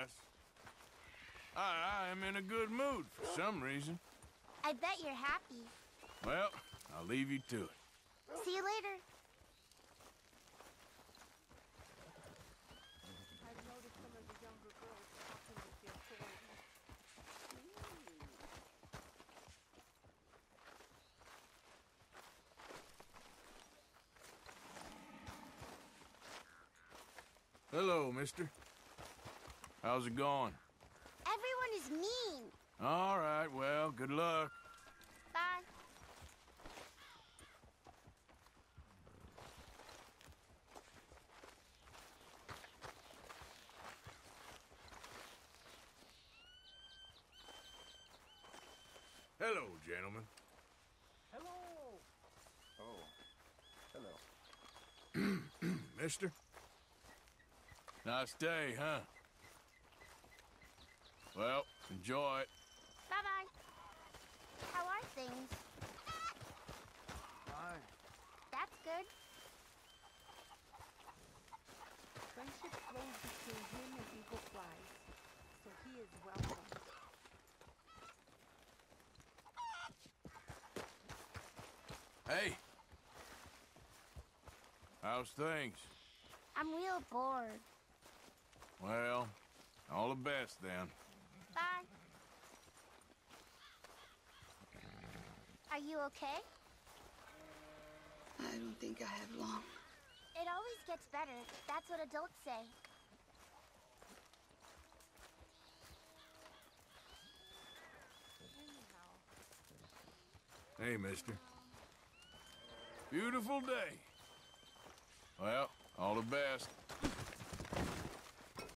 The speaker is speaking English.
guess. I am in a good mood for some reason. I bet you're happy. Well, I'll leave you to it. See you later. I've noticed some of the younger girls talking with the authorities. Hello, mister. How's it going? Everyone is mean. All right, well, good luck. Bye. Hello, gentlemen. Hello! Oh. Hello. Mister? Nice day, huh? Well, enjoy it. Bye-bye. How are things? Hi. That's good. Friendship flows between him and Eagle Flies, so he is welcome. Hey. How's things? I'm real bored. Well, all the best then. Bye. Are you okay? I don't think I have long. It always gets better. That's what adults say. Hey, mister. Beautiful day. Well, all the best.